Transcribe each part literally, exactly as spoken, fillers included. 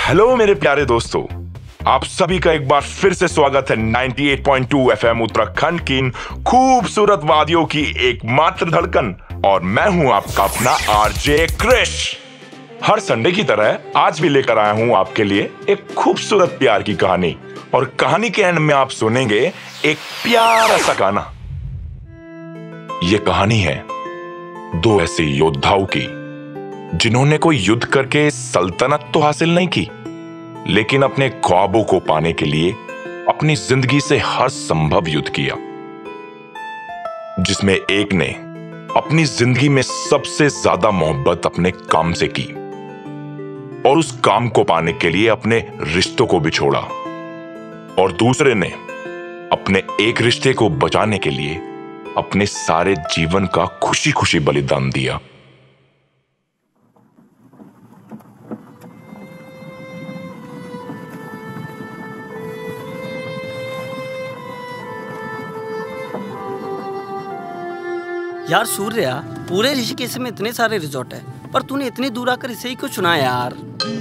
Hello मेरे प्यारे दोस्तों, आप सभी का एक बार फिर से स्वागत है अट्ठानवे पॉइंट दो एफएम उत्तराखंड की इन खूबसूरत वादियों की एकमात्र धड़कन। और मैं हूं आपका अपना आरजे क्रिश। हर संडे की तरह आज भी लेकर आया हूं आपके लिए एक खूबसूरत प्यार की कहानी। और कहानी के एंड में आप सुनेंगे एक प्यारा सा गाना। ये कहानी है दो ऐसे योद्धाओं की जिन्होंने कोई युद्ध करके सल्तनत तो हासिल नहीं की, लेकिन अपने ख्वाबों को पाने के लिए अपनी जिंदगी से हर संभव युद्ध किया, जिसमें एक ने अपनी जिंदगी में सबसे ज्यादा मोहब्बत अपने काम से की और उस काम को पाने के लिए अपने रिश्तों को भी छोड़ा, और दूसरे ने अपने एक रिश्ते को बचाने के लिए अपने सारे जीवन का खुशी खुशी बलिदान दिया। यार सूर्या, पूरे ऋषिकेश में इतने सारे रिजॉर्ट है, पर तूने इतनी दूर आकर इसे ही क्यों चुना यार?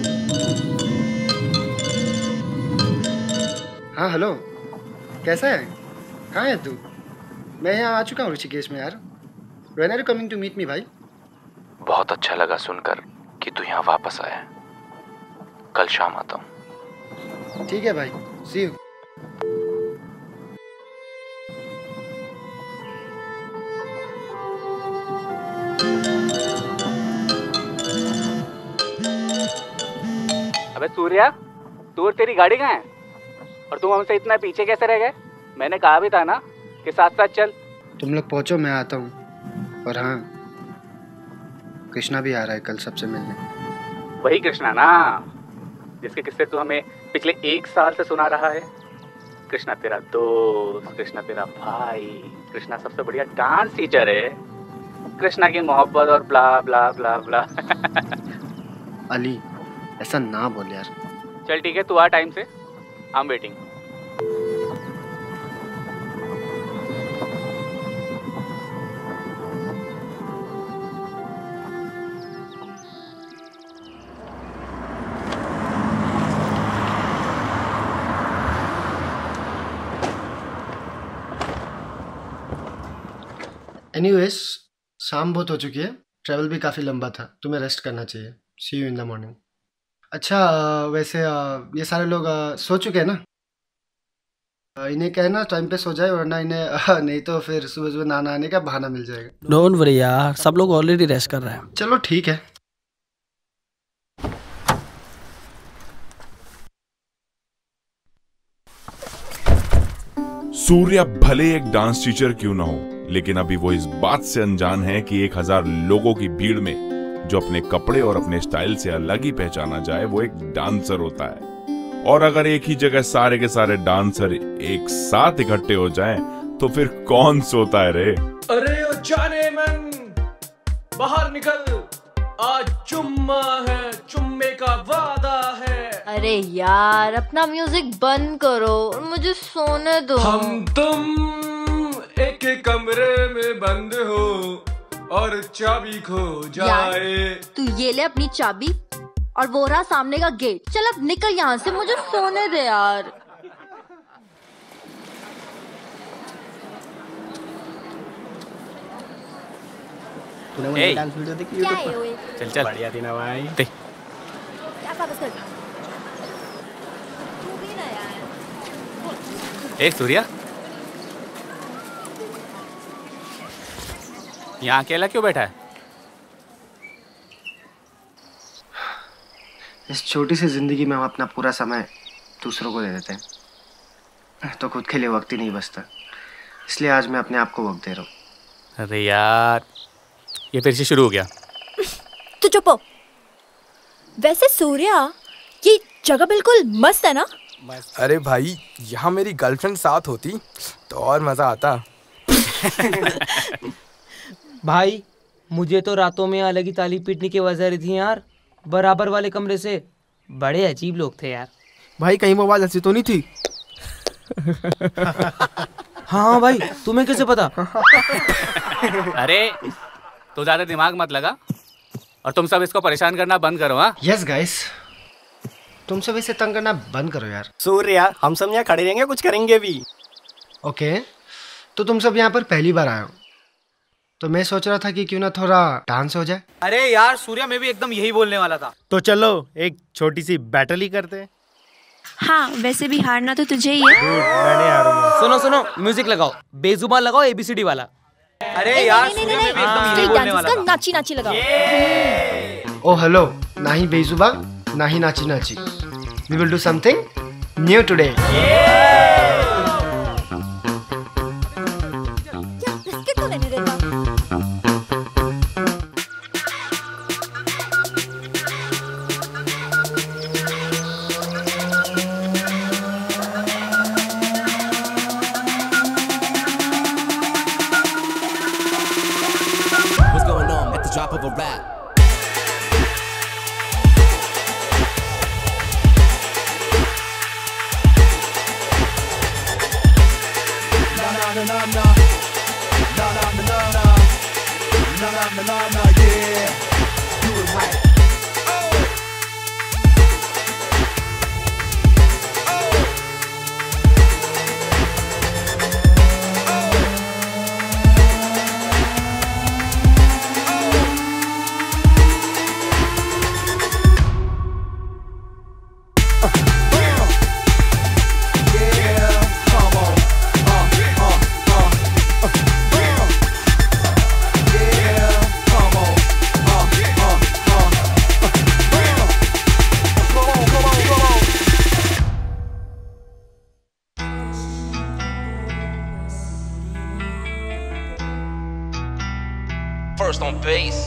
हाँ हेलो, कैसा है? कहाँ है तू? मैं यहाँ आ चुका हूँ ऋषिकेश में यार। When are you coming to meet me भाई? बहुत अच्छा लगा सुनकर कि तू यहाँ वापस आया। कल शाम आता हूँ। ठीक है भाई, see you। अबे सूर्या, तू और तेरी गाड़ी कहाँ है? और तुम हमसे इतना पीछे कैसे रह गए? मैंने कहा भी था ना कि साथ साथ चल। तुम लोग पहुँचो, मैं आता हूँ। और हाँ, कृष्णा भी आ रहा है कल सबसे मिलने। वही कृष्णा ना, जिसके किस्से तू हमें पिछले एक साल से सुना रहा है। कृष्णा तेरा दोस्त, कृष्णा तेरा भाई, कृष्णा सबसे बढ़िया डांस टीचर है, कृष्णा की मोहब्बत और ब्ला ब्ला ब्ला ब्ला। अली, ऐसा ना बोल यार। चल ठीक है, तू आ टाइम से, आई एम वेटिंग। एनीवेज, शाम बहुत हो चुकी है, ट्रैवल भी काफ़ी लंबा था, तुम्हें रेस्ट करना चाहिए। See you in the morning. अच्छा, वैसे ये सारे लोग सो चुके हैं ना? इन्हें कहना टाइम पे सो जाए, वरना इन्हें नहीं तो फिर सुबह सुबह नहाना आने का बहाना मिल जाएगा। डोंट वरी यार, सब लोग ऑलरेडी रेस्ट कर रहे हैं। चलो ठीक है। सूर्या भले एक डांस टीचर क्यों ना हो, लेकिन अभी वो इस बात से अनजान है कि एक हजार लोगों की भीड़ में जो अपने कपड़े और अपने स्टाइल से अलग ही पहचाना जाए, वो एक डांसर होता है। और अगर एक ही जगह सारे के सारे डांसर एक साथ इकट्ठे हो जाएं, तो फिर कौन सोता है रे? अरे ओ जाने मन, बाहर निकल, आज जुम्मा है, जुम्मे का वादा है। अरे यार, अपना म्यूजिक बंद करो और मुझे सोने दो। हम तुम एक एक कमरे में बंद हो और चाबी खो जाए। तू ये ले अपनी चाबी, और वो रहा सामने का गेट। चल अब निकल यहाँ से, मुझे सोने दे यार। तूने वो डांस वीडियो देखी क्या यूट्यूब है पर? ओए? चल चल, बढ़िया थी ना भाई। देख क्या वापस कर? तू भी ना यार। एक सूर्या, यहाँ अकेला क्यों बैठा है? इस छोटी सी जिंदगी में हम अपना पूरा समय दूसरों को दे देते हैं, तो खुद के लिए वक्त ही नहीं बचता। इसलिए आज मैं अपने आप को वक्त दे रहा हूँ। अरे यार, ये फिर से शुरू हो गया। तू चुप हो। वैसे सूर्या, ये जगह बिल्कुल मस्त है ना? अरे भाई, यहाँ मेरी गर्लफ्रेंड साथ होती तो और मजा आता। भाई, मुझे तो रातों में अलग ही ताली पीटने की आवाज़ आ रही थी यार, बराबर वाले कमरे से। बड़े अजीब लोग थे यार। भाई, कहीं वो आवाज ऐसी तो नहीं थी? हाँ भाई, तुम्हें कैसे पता? अरे तो ज्यादा दिमाग मत लगा और तुम सब इसको परेशान करना बंद करो। हाँ यस गाइस, तुमसे वैसे तंग करना बंद करो यार। सूर्य यार, हम सब यहाँ खड़े रहेंगे, कुछ करेंगे भी। ओके, तो तुम सब यहाँ पर पहली बार आए हो, तो मैं सोच रहा था कि क्यों ना थोड़ा डांस हो जाए। अरे यार सूर्या, मैं भी एकदम यही बोलने वाला था। तो चलो एक छोटी सी बैटल ही करते हैं। हाँ, वैसे भी हारना तो तुझे ही है। मैंने हारूंगा। सुनो सुनो, म्यूजिक लगाओ, बेजुबान लगाओ, एबीसीडी वाला। अरे यार सूर्या, मैं भी एकदम यही बोलने वाला था। नाची नाची लगाओ। ओ हेलो, ना ही बेजुबा ना ही नाची नाची। We will do something new today. Biscuit तो नहीं देता। Drop of a rap. Na na na na na, na na na na na, na na na na na, yeah, do it right. First on base.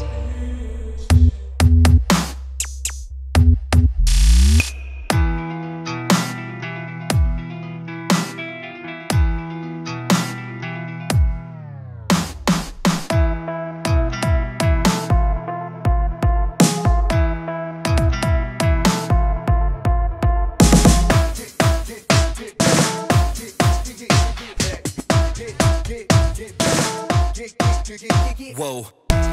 Whoa.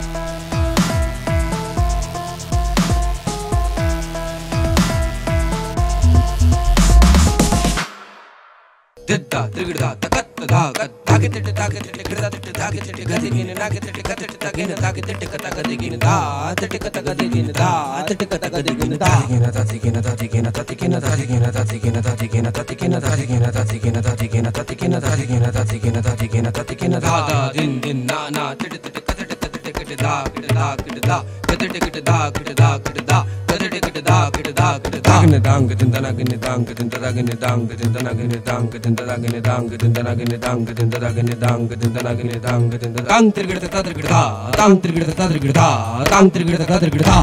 Ditta trigda takat da gat tagit tagit trigda tagit gadin nagit tagit tagin tagit tikata gadin da tikata gadin da tikata gadin da gina tatikina tatikina tatikina tatikina tatikina tatikina tatikina tatikina tatikina tatikina tatikina tatikina tatikina tatikina tatikina da da din din na na tikata tikata da da da gada tikata da da da gada tikata da da da gina dang din da gina dang din da gina dang din da gina dang din da gina dang din da gina dang din da gina dang din da gina dang din da dang trigda ta trigda dang trigda ta trigda dang trigda ta trigda.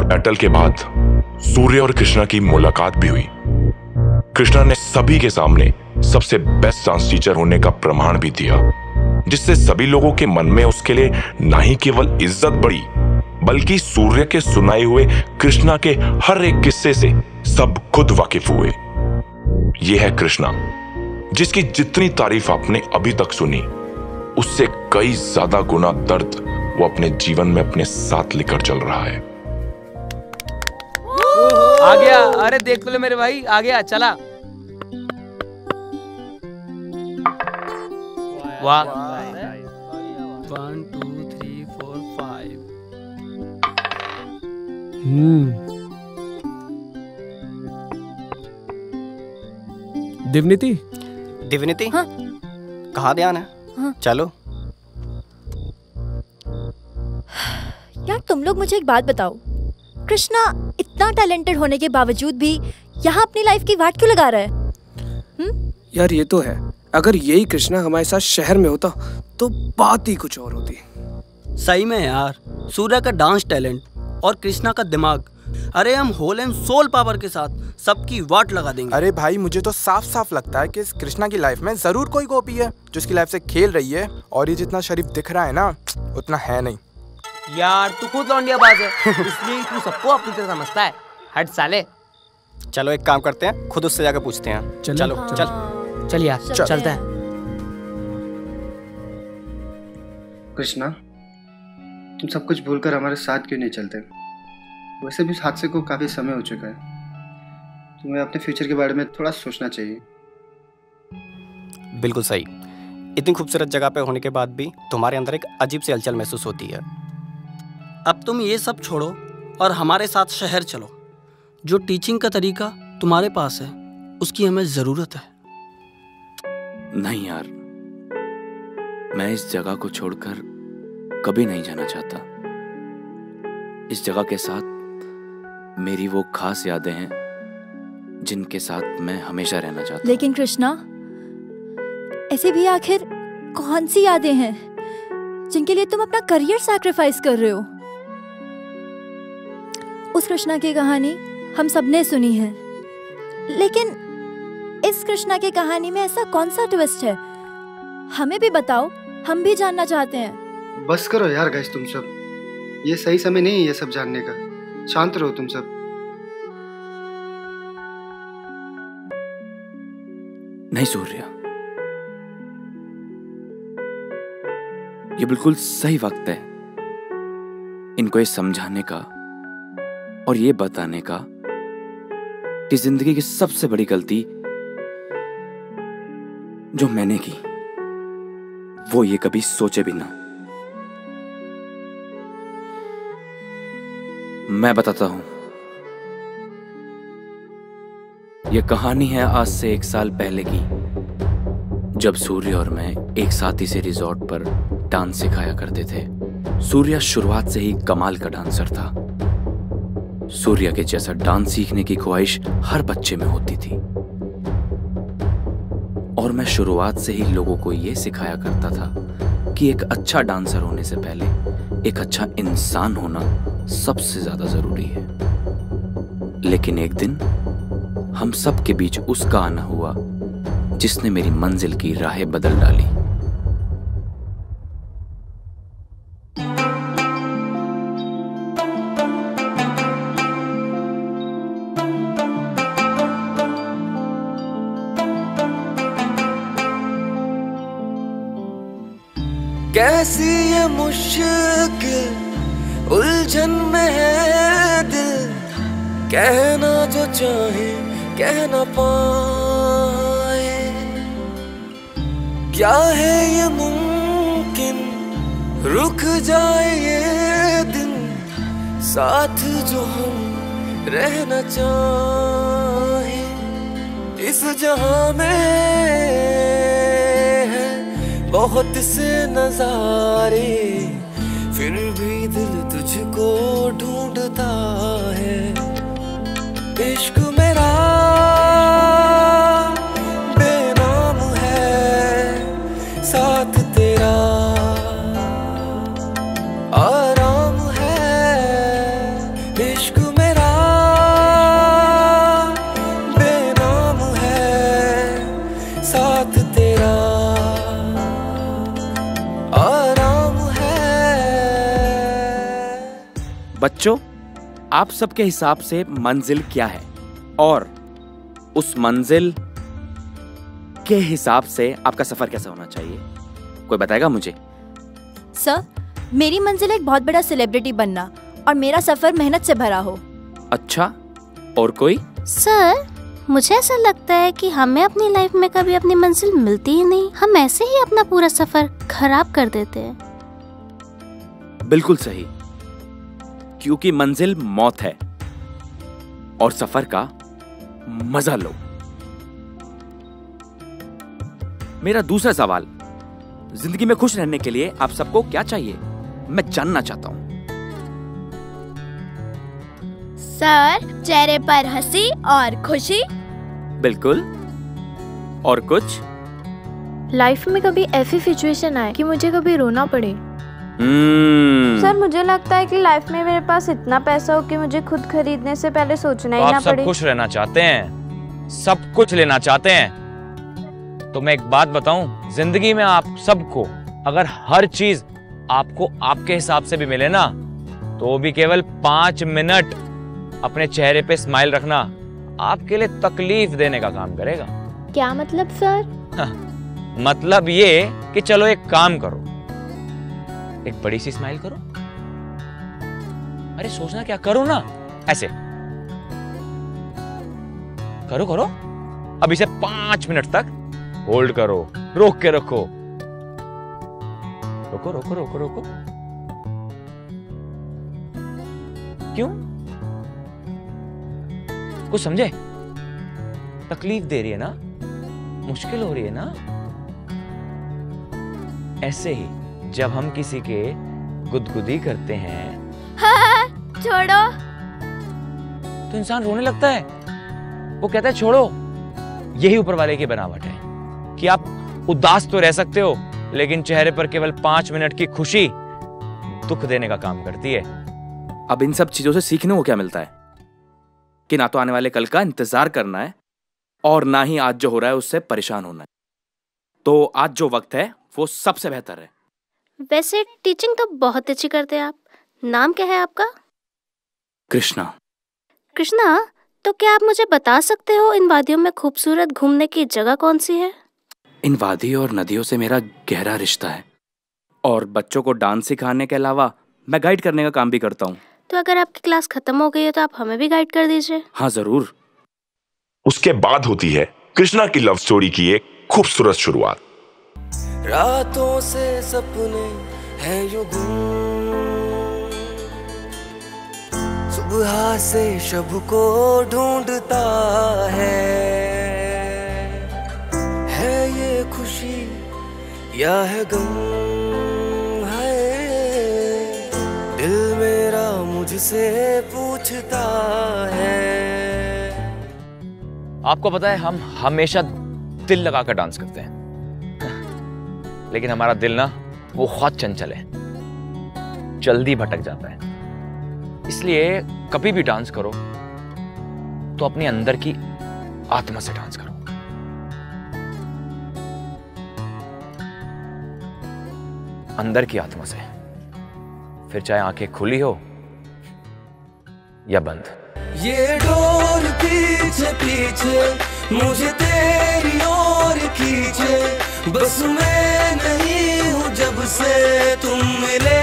Battle के बाद सूर्य और कृष्णा की मुलाकात भी हुई। कृष्णा ने सभी के सामने सबसे बेस्ट डांस टीचर होने का प्रमाण भी दिया, जिससे सभी लोगों के मन में उसके लिए ना ही केवल इज्जत बढ़ी, बल्कि सूर्य के सुनाए हुए कृष्णा के हर एक किस्से से सब खुद वाकिफ हुए। यह है कृष्णा, जिसकी जितनी तारीफ आपने अभी तक सुनी, उससे कई ज्यादा गुना दर्द वो अपने जीवन में अपने साथ लेकर चल रहा है। आ गया, अरे देख तो ले मेरे भाई, आ गया, चला। वाह, one two three four five. हम्म दिवनीति दिवनीति, हाँ? कहाँ ध्यान है? हाँ? चलो। यार तुम लोग मुझे एक बात बताओ, कृष्णा इतना टैलेंटेड होने के बावजूद भी यहाँ अपनी लाइफ की वाट क्यों लगा रहा है? हुँ? यार ये तो है, अगर यही कृष्णा हमारे साथ शहर में होता तो बात ही कुछ और होती। सही में यार, सूर्य का डांस टैलेंट और कृष्णा का दिमाग, अरे हम होल एंड सोल पावर के साथ सबकी वाट लगा देंगे। अरे भाई मुझे तो साफ साफ लगता है कि इस कृष्णा की लाइफ में जरूर कोई गोपी है जो उसकी लाइफ से खेल रही है, और ये जितना शरीफ दिख रहा है ना उतना है नहीं। यार तू खुद लौंडियाबाज है, इसलिए तू सबको अपनी तरह समझता है। हट साले। चलो एक काम करते हैं, खुद उससे जाकर पूछते हैं। चलो, चलो हाँ। चल चल यार, चल। चलते हैं। कृष्णा, तुम सब कुछ भूलकर हमारे साथ क्यों नहीं चलते? वैसे भी इस हादसे को काफ़ी समय हो चुका है, तुम्हें अपने फ्यूचर के बारे में थोड़ा सोचना चाहिए। बिल्कुल सही। इतनी खूबसूरत जगह पे होने के बाद भी तुम्हारे अंदर एक अजीब सी हलचल महसूस होती है। अब तुम ये सब छोड़ो और हमारे साथ शहर चलो। जो टीचिंग का तरीका तुम्हारे पास है उसकी हमें ज़रूरत है। नहीं यार, मैं इस जगह को छोड़कर कभी नहीं जाना चाहता। इस जगह के साथ मेरी वो खास यादें हैं जिनके साथ मैं हमेशा रहना चाहता हूँ। लेकिन कृष्णा, ऐसे भी आखिर कौन सी यादें हैं जिनके लिए तुम अपना करियर सैक्रिफाइस कर रहे हो? उस कृष्णा की कहानी हम सबने सुनी है, लेकिन इस कृष्णा की कहानी में ऐसा कौन सा ट्विस्ट है? हमें भी बताओ, हम भी जानना चाहते हैं। बस करो यार गाइस, तुम सब, ये सही समय नहीं है ये सब जानने का। शांत रहो तुम सब। नहीं सूर्य, ये बिल्कुल सही वक्त है इनको ये समझाने का और ये बताने का कि जिंदगी की सबसे बड़ी गलती जो मैंने की वो ये कभी सोचे भी ना। मैं बताता हूं, यह कहानी है आज से एक साल पहले की, जब सूर्य और मैं एक साथ इसी रिजॉर्ट पर डांस सिखाया करते थे। सूर्य शुरुआत से ही कमाल का डांसर था। सूर्य के जैसा डांस सीखने की ख्वाहिश हर बच्चे में होती थी, और मैं शुरुआत से ही लोगों को यह सिखाया करता था कि एक अच्छा डांसर होने से पहले एक अच्छा इंसान होना सबसे ज्यादा जरूरी है। लेकिन एक दिन हम सब के बीच उसका आना हुआ जिसने मेरी मंजिल की राहें बदल डाली। कैसी ये मुश्किल उलझन में है दिल, कहना जो चाहे कह ना पाए। क्या है ये मुमकिन रुक जाए ये दिन, साथ जो हम रहना चाहे। इस जहां में बहुत से नजारे, फिर भी दिल तुझको ढूंढता है। इश्क मेरा बेनाम है, साथ तेरा आराम है। इश्क बच्चों, आप सबके हिसाब से मंजिल क्या है और उस मंजिल के हिसाब से आपका सफर कैसा होना चाहिए? कोई बताएगा मुझे? सर, मेरी मंजिल एक बहुत बड़ा सेलिब्रिटी बनना और मेरा सफर मेहनत से भरा हो। अच्छा, और कोई? सर, मुझे ऐसा लगता है कि हमें अपनी लाइफ में कभी अपनी मंजिल मिलती ही नहीं। हम ऐसे ही अपना पूरा सफर खराब कर देते हैं। बिल्कुल सही, क्योंकि मंजिल मौत है और सफर का मजा लो। मेरा दूसरा सवाल, जिंदगी में खुश रहने के लिए आप सबको क्या चाहिए? मैं जानना चाहता हूँ। सर, चेहरे पर हंसी और खुशी। बिल्कुल, और कुछ? लाइफ में कभी ऐसी सिचुएशन आए कि मुझे कभी रोना पड़े। hmm. सर, मुझे लगता है कि लाइफ में मेरे पास इतना पैसा हो कि मुझे खुद खरीदने से पहले सोचना ही तो ना आप सब पड़े। खुश रहना चाहते हैं, सब कुछ लेना चाहते हैं, तो मैं एक बात बताऊं, जिंदगी में आप सबको अगर हर चीज आपको आपके हिसाब से भी मिले ना, तो भी केवल पांच मिनट अपने चेहरे पे स्माइल रखना आपके लिए तकलीफ देने का काम करेगा। क्या मतलब सर? मतलब ये कि चलो एक काम करो, एक बड़ी सी स्माइल करो। अरे सोचना क्या, करो ना, ऐसे करो करो। अब इसे पांच मिनट तक होल्ड करो, रोक के रखो, रोको रोको रोको रोको। क्यों? कुछ समझे? तकलीफ दे रही है ना, मुश्किल हो रही है ना। ऐसे ही जब हम किसी के गुदगुदी करते हैं, हाँ, छोड़ो, तो इंसान रोने लगता है। वो कहता है छोड़ो। यही ऊपर वाले की बनावट है कि आप उदास तो रह सकते हो, लेकिन चेहरे पर केवल पांच मिनट की खुशी दुख देने का काम करती है। अब इन सब चीजों से सीखने को क्या मिलता है? कि ना तो आने वाले कल का इंतजार करना है और ना ही आज जो हो रहा है उससे परेशान होना है। तो आज जो वक्त है वो सबसे बेहतर है। वैसे टीचिंग तो बहुत अच्छी करते हैं आप। नाम क्या है आपका? कृष्णा। कृष्णा, तो क्या आप मुझे बता सकते हो इन वादियों में खूबसूरत घूमने की जगह कौन सी है? इन वादियों और नदियों से मेरा गहरा रिश्ता है और बच्चों को डांस सिखाने के अलावा मैं गाइड करने का काम भी करता हूँ। तो अगर आपकी क्लास खत्म हो गई है तो आप हमें भी गाइड कर दीजिए। हाँ जरूर। उसके बाद होती है कृष्णा की लव स्टोरी की एक खूबसूरत शुरुआत। रातों से सपने हैं यूं गुम, सुबह से शब को ढूंढता है है ये खुशी या है गम, है दिल मेरा मुझसे पूछता है। आपको पता है हम हमेशा दिल लगाकर डांस करते हैं, लेकिन हमारा दिल ना वो बहुत चंचल है, जल्दी भटक जाता है। इसलिए कभी भी डांस करो तो अपने अंदर की आत्मा से डांस करो। अंदर की आत्मा से, फिर चाहे आंखें खुली हो या बंद। ये डोर पीछे पीछे मुझे तेरी ओर खींचे, बस मैं नहीं हूँ जब से तुम मिले।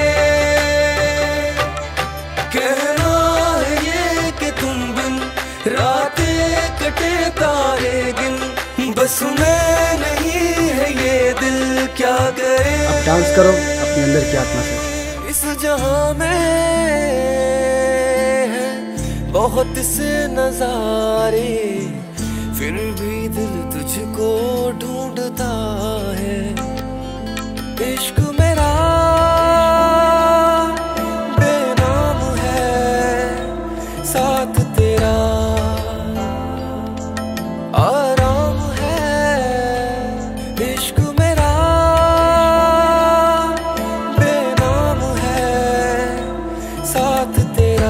कहना है ये कि तुम बिन रातें कटे तारे गिन, बस मैं नहीं है ये दिल क्या करे। अब डांस करो अपने अंदर की आत्मा से। इस जहां में बहुत से नजारे, फिर भी दिल तुझको ढूंढता है। इश्क मेरा बेनाम है, साथ तेरा आराम है। इश्क मेरा बेनाम है, साथ तेरा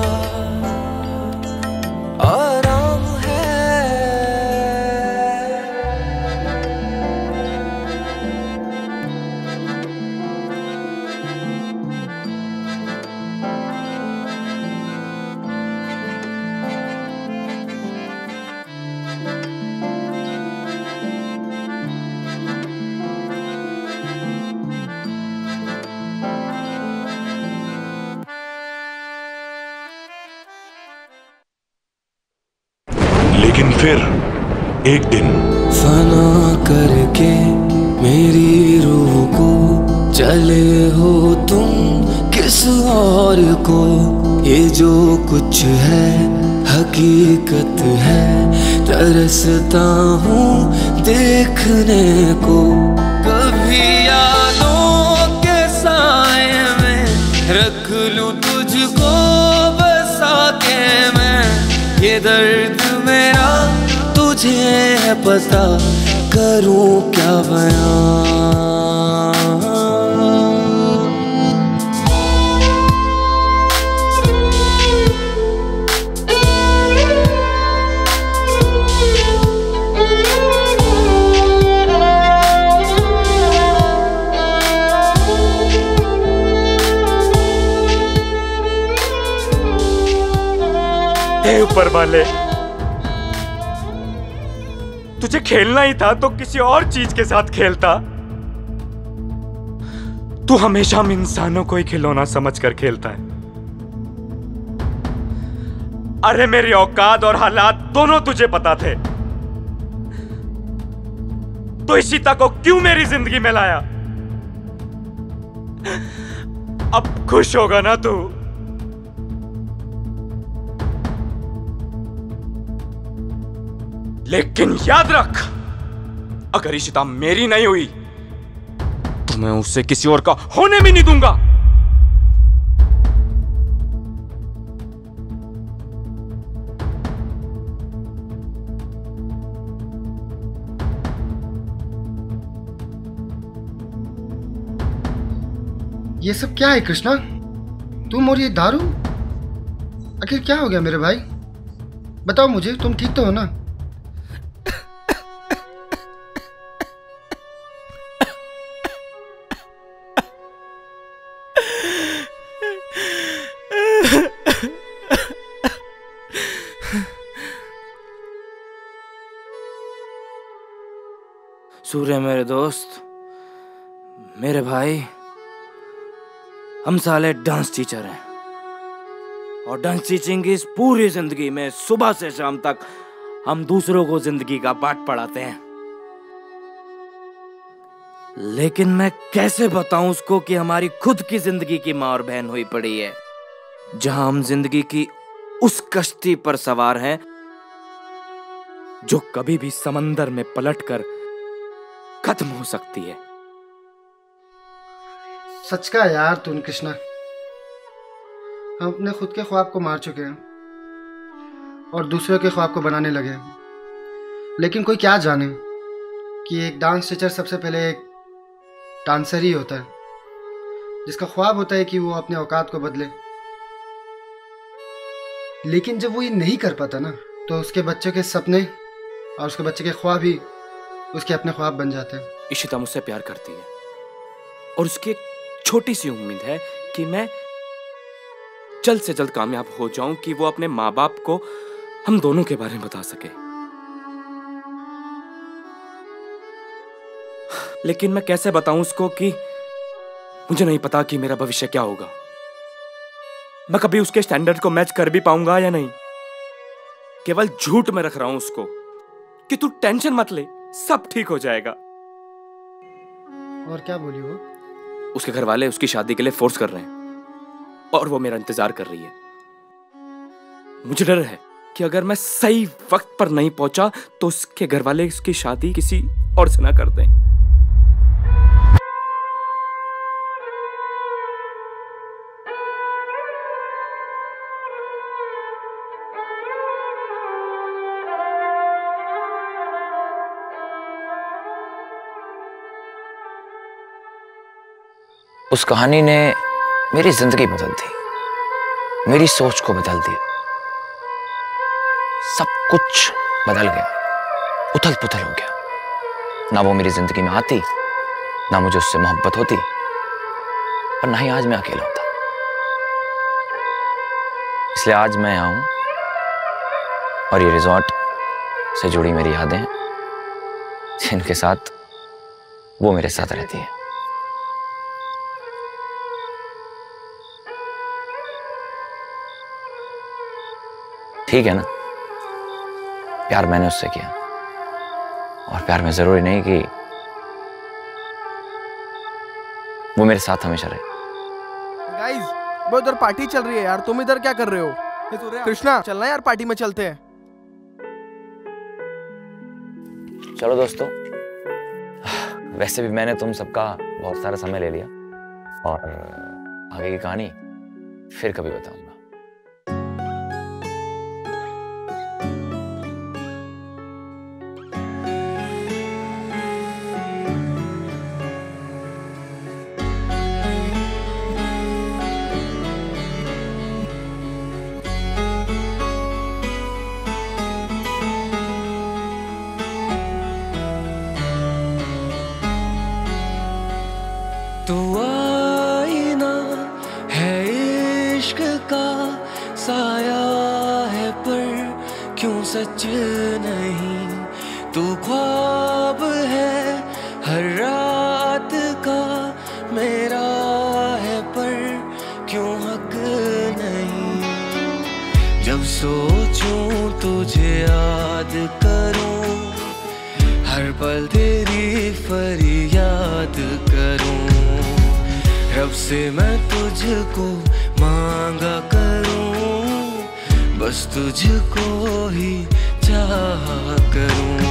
आराम है। फिर एक दिन फना करके मेरी रूह को चले हो तुम किस और को, ये जो कुछ है हकीकत है, तरसता हूँ देखने को। कभी यादों के साए में रख लूं तुझको बसा के मैं, ये दर्द मेरा तुझे है पता, करूं क्या बयां। हे ऊपर वाले, तुझे खेलना ही था तो किसी और चीज के साथ खेलता। तू हमेशा हम इंसानों को ही खिलौना समझकर खेलता है। अरे मेरी औकात और हालात दोनों तुझे पता थे, तो इशिता को क्यों मेरी जिंदगी में लाया? अब खुश होगा ना तू? लेकिन याद रख, अगर इशिता मेरी नहीं हुई तो मैं उसे किसी और का होने भी नहीं दूंगा। ये सब क्या है कृष्णा? तुम और ये दारू? आखिर क्या हो गया मेरे भाई? बताओ मुझे, तुम ठीक तो हो ना? सूर्य मेरे दोस्त, मेरे भाई, हम साले डांस टीचर हैं और डांस टीचिंग की इस पूरी जिंदगी में सुबह से शाम तक हम दूसरों को जिंदगी का पाठ पढ़ाते हैं। लेकिन मैं कैसे बताऊं उसको कि हमारी खुद की जिंदगी की माँ और बहन हुई पड़ी है, जहां हम जिंदगी की उस कश्ती पर सवार हैं जो कभी भी समंदर में पलटकर खत्म हो सकती है। सच का यार तूने कृष्णा, हम अपने खुद के ख्वाब को मार चुके हैं और दूसरों के ख्वाब को बनाने लगे हैं। लेकिन कोई क्या जाने कि एक डांस टीचर सबसे पहले एक डांसर ही होता है, जिसका ख्वाब होता है कि वो अपने औकात को बदले। लेकिन जब वो ये नहीं कर पाता ना, तो उसके बच्चे के सपने और उसके बच्चे के ख्वाब ही उसके अपने ख्वाब बन जाते हैं। इशिता मुझसे प्यार करती है और उसकी एक छोटी सी उम्मीद है कि मैं जल्द से जल्द कामयाब हो जाऊं कि वो अपने माँ बाप को हम दोनों के बारे में बता सके। लेकिन मैं कैसे बताऊं उसको कि मुझे नहीं पता कि मेरा भविष्य क्या होगा, मैं कभी उसके स्टैंडर्ड को मैच कर भी पाऊंगा या नहीं। केवल झूठ में रख रहा हूं उसको कि तू टेंशन मत ले, सब ठीक हो जाएगा। और क्या बोली वो? उसके घर वाले उसकी शादी के लिए फोर्स कर रहे हैं और वो मेरा इंतजार कर रही है। मुझे डर है कि अगर मैं सही वक्त पर नहीं पहुंचा तो उसके घर वाले उसकी शादी किसी और से ना कर दें। उस कहानी ने मेरी जिंदगी बदल दी, मेरी सोच को बदल दिया। सब कुछ बदल गया, उथल पुथल हो गया। ना वो मेरी जिंदगी में आती, ना मुझे उससे मोहब्बत होती, और ना ही आज मैं अकेला होता। इसलिए आज मैं आऊं और ये रिजॉर्ट से जुड़ी मेरी यादें, जिनके साथ वो मेरे साथ रहती है। ठीक है ना? प्यार मैंने उससे किया, और प्यार में जरूरी नहीं कि वो मेरे साथ हमेशा रहे। गाइस, वो इधर पार्टी चल रही है यार, तुम इधर क्या कर रहे हो? कृष्णा, चलना यार, पार्टी में चलते हैं। चलो दोस्तों, वैसे भी मैंने तुम सबका बहुत सारा समय ले लिया, और आगे की कहानी फिर कभी बताऊंगा। तू आईना है इश्क का, साया है पर क्यों सच नहीं। तू ख्वाब है हर रात का, मेरा है पर क्यों हक नहीं। जब सोचूं तुझे याद करूं, हर पल तेरी फरियाद करूं। रब से मैं तुझको मांगा करूं, बस तुझको ही चाहा करूं।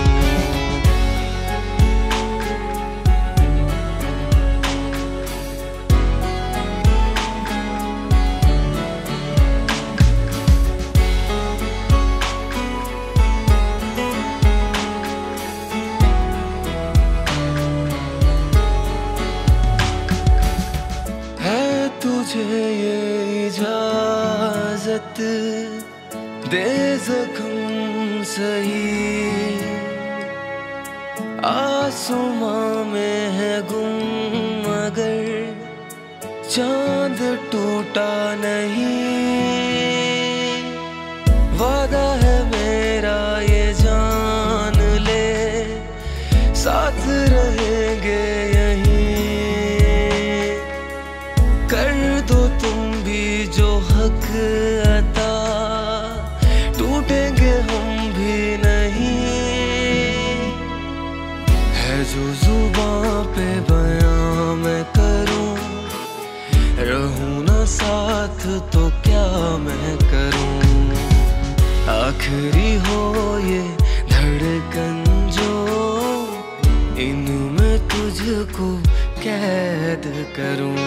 तुझे ये इजाजत दे जख्म सही, आसमां में है गुम मगर चांद टूटा नहीं। वादा है मेरा ये जान ले, साथ रहेंगे जो हक अता, टूटेंगे हम भी नहीं। है जो जुबां पे बयां मैं करूं, रहूं ना साथ तो क्या मैं करूं। आखिरी हो ये धड़कन जो, इनमें तुझको कैद करूं।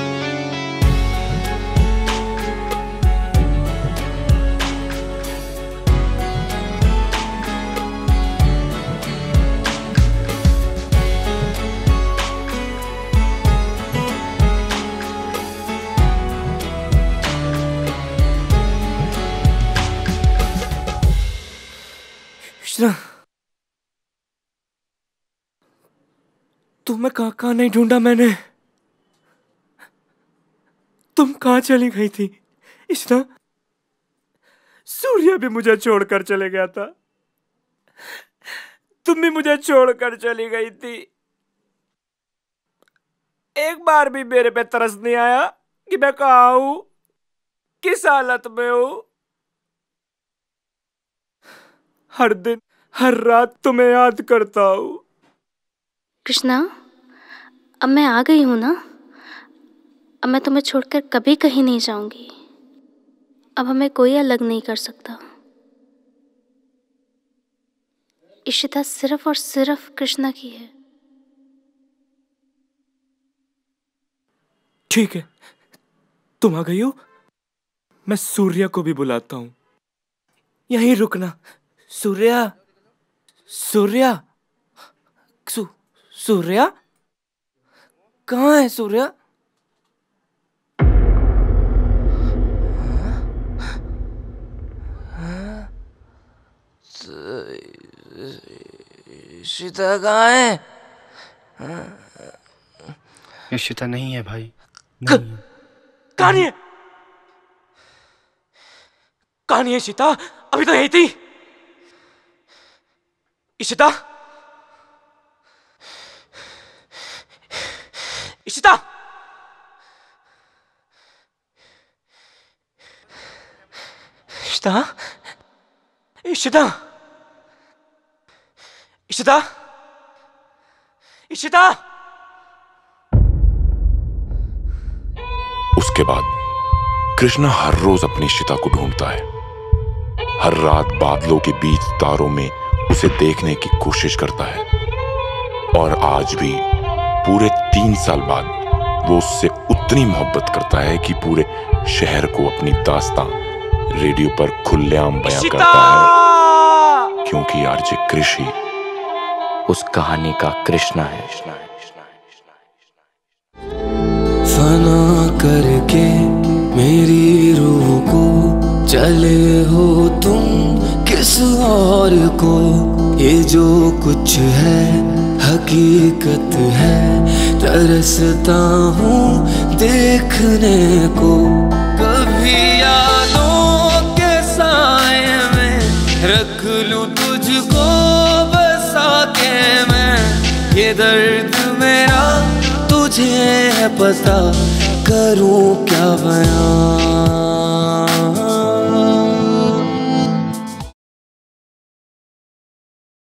तुम्हें कहाँ कहाँ नहीं ढूंढा मैंने, तुम कहाँ चली गई थी इश्ना? सूर्य भी मुझे छोड़कर चले गया था, तुम भी मुझे छोड़कर चली गई थी। एक बार भी मेरे पे तरस नहीं आया कि मैं कहाँ हूं, किस हालत में हूं। हर दिन हर रात तुम्हें याद करता हूं। कृष्णा, अब मैं आ गई हूँ ना, अब मैं तुम्हें छोड़कर कभी कहीं नहीं जाऊंगी। अब हमें कोई अलग नहीं कर सकता। इशिता सिर्फ और सिर्फ कृष्णा की है। ठीक है, तुम आ गई हो, मैं सूर्या को भी बुलाता हूं। यहीं रुकना। सूर्या, सूर्या, सू, सूर्या, कहाँ है सूर्या? इशिता कहाँ है? इशिता नहीं है भाई, नहीं। कहाँ नहीं है? कहाँ नहीं है इशिता? अभी तो यही थी। इशिता, इशिता, इशिता, इशिता, इशिता, इशिता। उसके बाद कृष्णा हर रोज अपनी इशिता को ढूंढता है। हर रात बादलों के बीच तारों में उसे देखने की कोशिश करता है और आज भी पूरे तीन साल बाद वो उससे उतनी मोहब्बत करता है कि पूरे शहर को अपनी दास्तां रेडियो पर खुलेआम बयां करता है, क्योंकि आरजे कृष ही उस कहानी का कृष्णा है। फना करके मेरी रूह को चले हो तुम किस और को, ये जो कुछ है हकीकत है, तरसता हूँ देखने को। कभी यादों के साए में रख लूं तुझको बसा के मैं, ये दर्द मेरा तुझे है पता, करूं क्या बयां।